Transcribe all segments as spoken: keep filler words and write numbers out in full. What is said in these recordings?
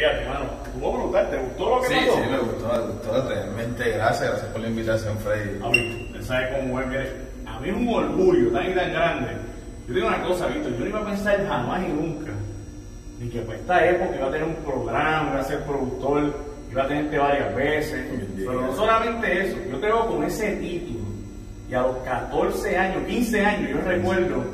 Fíjate, hermano, estuvo brutal, ¿te gustó lo que Sí, pasó? sí, me gustó, me gustó, realmente, gracias, gracias por la invitación, Freddy. A mí, usted sabe cómo es, mire, a mí es un orgullo tan y tan grande. Yo digo una cosa, Víctor, yo no iba a pensar jamás y nunca, ni que para esta época iba a tener un programa, iba a ser productor, iba a tenerte varias veces, pero no solamente eso, yo te veo con ese título, y a los catorce años, quince años, yo recuerdo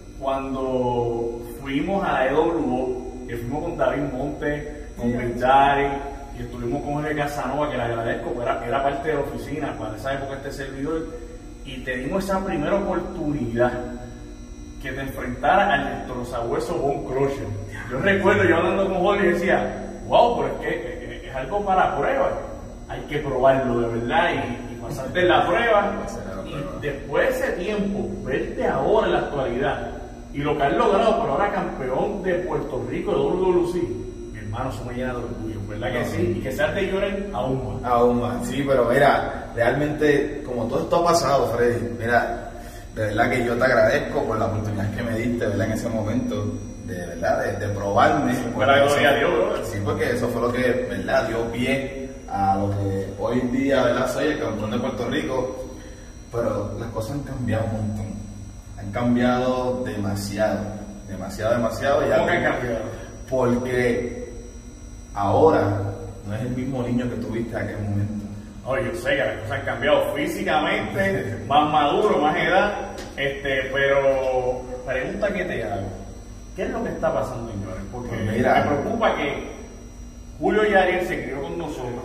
cuando fuimos a la E W O, que fuimos con David Monte, con Bendari, y estuvimos con Jorge Casanova, que le agradezco, que era, era parte de la oficina para esa época este servidor, y te dimos esa primera oportunidad que te enfrentara al destrozahueso Von Crusher. Yo recuerdo yo hablando con Jorge y decía, wow, pero es que es, es algo para prueba, hay que probarlo de verdad y, y pasarte en la prueba, y después de ese tiempo, verte ahora en la actualidad, y lo que has logrado, pero ahora campeón de Puerto Rico de W W C, mi hermano, eso me llena de orgullo, ¿verdad que sí? Y que seas de lloren aún más. Aún más, sí, pero mira, realmente, como todo esto ha pasado, Freddy, mira, de verdad que yo te agradezco por la oportunidad que me diste, ¿verdad? En ese momento, de verdad, de, de probarme. Fuera gloria a Dios, bro. Sí, porque eso fue lo que, ¿verdad? Dio pie a lo que hoy en día, ¿verdad? Soy el campeón de Puerto Rico, pero las cosas han cambiado un montón. Han cambiado demasiado, demasiado, demasiado. ¿Cómo que han cambiado? Porque ahora no es el mismo niño que tuviste en aquel momento. Oye, yo sé que las cosas han cambiado físicamente, más maduro, más edad, este, pero pregunta que te hago, ¿qué es lo que está pasando, señores? Porque Pues mira, me preocupa que Julio Yariel se crió con nosotros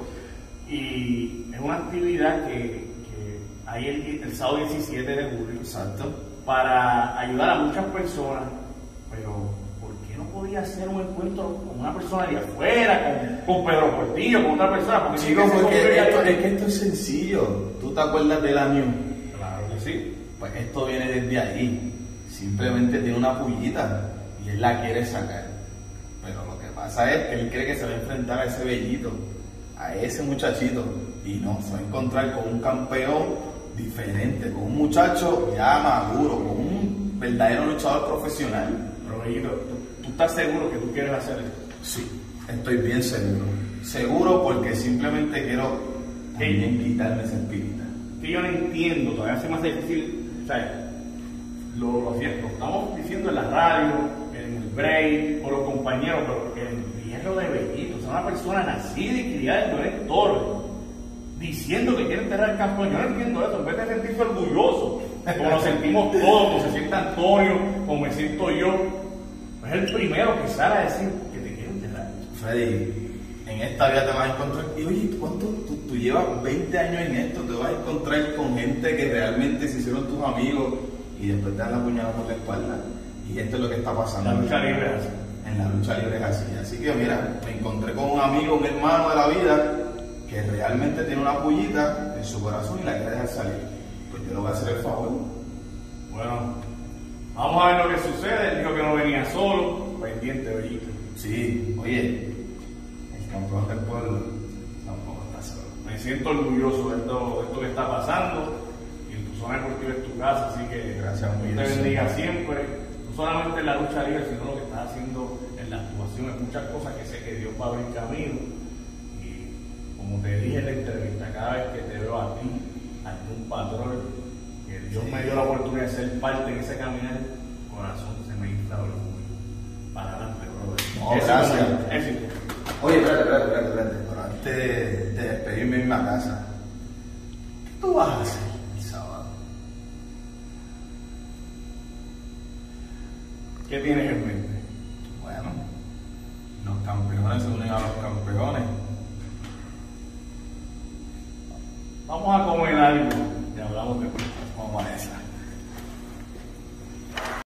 y es una actividad que, que hay el, el sábado diecisiete de julio, exacto, para ayudar a muchas personas, pero ¿por qué no podía hacer un encuentro con una persona de afuera, con, con Pedro Portillo, con otra persona? Porque chicos, si porque esto, es que esto es sencillo. ¿Tú te acuerdas de la New? Claro que sí. Pues esto viene desde ahí. Simplemente tiene una pullita y él la quiere sacar. Pero lo que pasa es que él cree que se va a enfrentar a ese bellito, a ese muchachito, y no, se va a encontrar con un campeón diferente, con un muchacho ya maduro, con un verdadero luchador profesional. Pero, Bellito, ¿tú, ¿tú estás seguro que tú quieres hacer esto? Sí, estoy bien seguro. Seguro porque simplemente quiero también quitarme esa espinita. Que yo no entiendo, todavía se me hace difícil, o sea, lo, lo, lo estamos diciendo en la radio, en el break, por los compañeros, pero el entierro de Bellito, o sea, una persona nacida y criada en Loret Torres, diciendo que quiere enterrar al campeón. Yo no entiendo eso, en vez de sentirse orgulloso, como nos sentimos todos, como se siente Antonio, como me siento yo, es el primero que sale a decir que te quiere enterrar. Freddy, en esta vida te vas a encontrar, y oye, ¿cuánto tú, tú llevas veinte años en esto? Te vas a encontrar con gente que realmente se hicieron tus amigos y después te dan la puñalada por la espalda. Y esto es lo que está pasando. La lucha libre es así. En la lucha libre es así. Así que mira, me encontré con un amigo, un hermano de la vida, que realmente tiene una pullita en su corazón y la quiere dejar salir. Pues yo le voy a hacer el favor. Bueno, vamos a ver lo que sucede. Él dijo que no venía solo, pendiente, Bellito. Sí, oye, el campeón del pueblo tampoco está solo. Me siento orgulloso de esto, de esto que está pasando, y en tu zona deportiva es tu casa, así que gracias, Dios te bendiga siempre, no solamente en la lucha libre, sino lo que estás haciendo en la actuación, en muchas cosas que sé que Dios va a abrir camino. Como te dije en la entrevista, cada vez que te veo a ti, algún patrón, que Dios sí. me dio la oportunidad de ser parte en ese caminar, corazón se me infla el orgullo. Para adelante, brother. No, gracias. Éxito. Oye, espérate, espérate, espérate, espérate. Pero antes de, de despedirme en mi casa, ¿qué tú vas a hacer el sábado? ¿Qué tienes en mente? Bueno, los campeones se unen a los campeones. Vamos a comer algo y hablamos después. Vamos a esa.